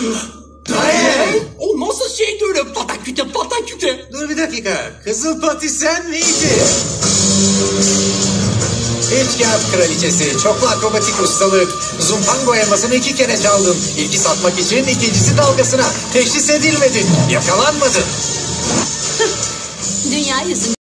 Hayır. O nasıl şeydi öyle pataküte pataküte? Dur bir dakika. Kızıl Pati sen miydin? Üç kağıt kraliçesi, çoklu akrobatik ustalık. Zumpango elmasını 2 kere çaldın. İlki satmak için, ikincisi dalgasına. Teşhis edilmedin, yakalanmadın. Dünya yüzünde